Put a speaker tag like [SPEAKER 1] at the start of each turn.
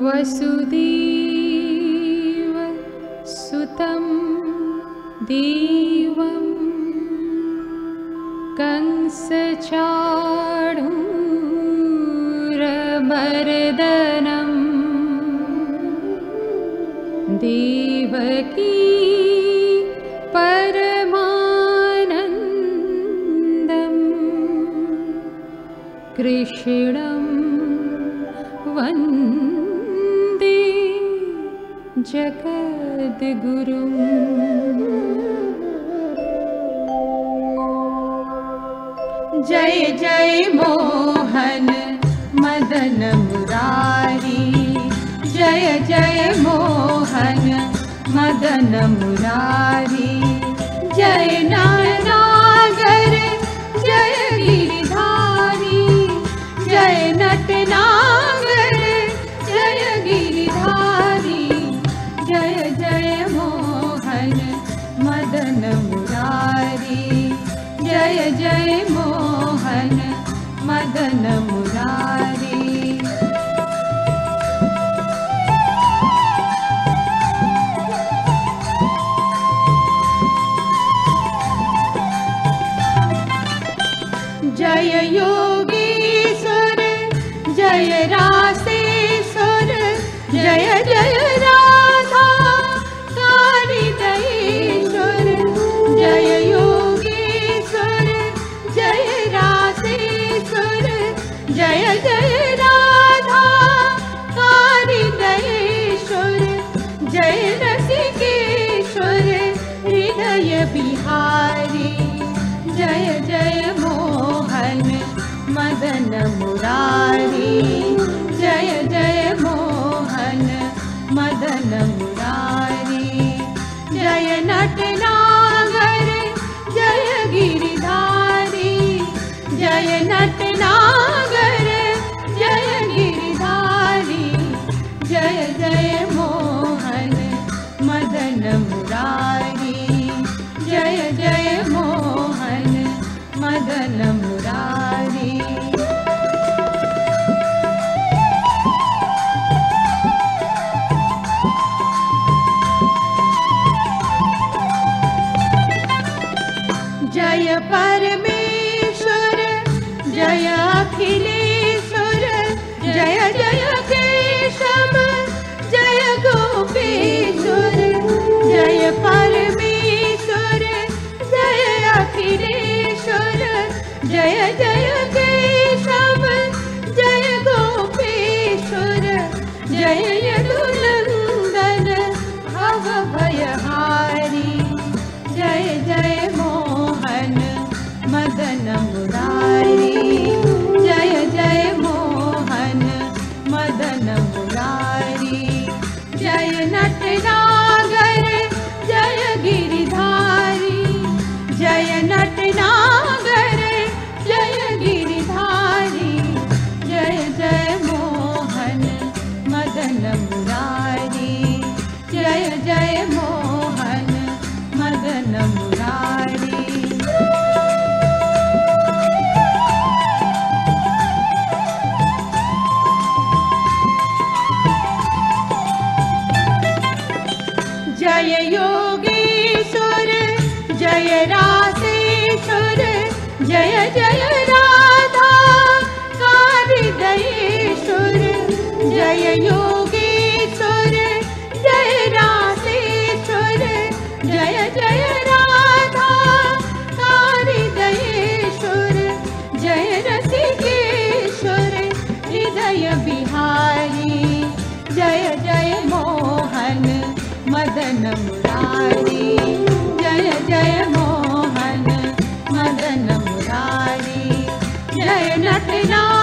[SPEAKER 1] वसुदेव सुतं देवं कंसचाणूरमर्दनं देवकी परमानन्दं कृष्णं वन्दे जगद्गुरुम्। जय जय मोहन मदन मुरारी, जय जय मोहन मदन मुरारी, जय नागर जय गिरिधारी, जय नटनागर जय गिरिधारी, जय जय मोहन मदन मुरारी, जय जय मोहन मदन मुरारी। जय योगीश्वर जय रासेश्वर, जय जय राधा कारिदयेश्वर, जय योगेश्वर जय रासेश्वर, जय जय राधा कारिदयेश्वर, जय रसिकेश्वर हृदय बिहारी, जय जय मोहन मदन मुरारी, जय जय मोहन मदन मुरारी, जय नटनागर जय गिरिधारी, जय नटनागर जय गिरिधारी, जय जय मोहन मदन मुरारी, जय जय मोहन मदन मुरारी। जय परमेश्वर जय अखिलेश्वर, जय जय केशव जय गोपेश्वर, जय परमेश्वर जय अखिलेश्वर, जय जय केशव जय गोपेश्वर, जय यदुनंदन भव भयहारी, जय जय मोहन मदन मुरारी, जय जय मोहन मदन मुरारी, जय नटनागर जय गिरिधारी, जय नटनागर जय गिरिधारी, जय जय मोहन मदन मुरारी, जय जय मोहन मदन मुरारी। जय योगेश्वर जय रासेश्वर, जय जय राधा कारिदयेश्वर, जय योगेश्वर जय रासेश्वर, जय जय राधा कारिदयेश्वर, जय रसिकेश्वर हृदय बिहारी, जय जय मोहन मदन मुरारी, जय जय मोहन मदन मुरारी, जय नटना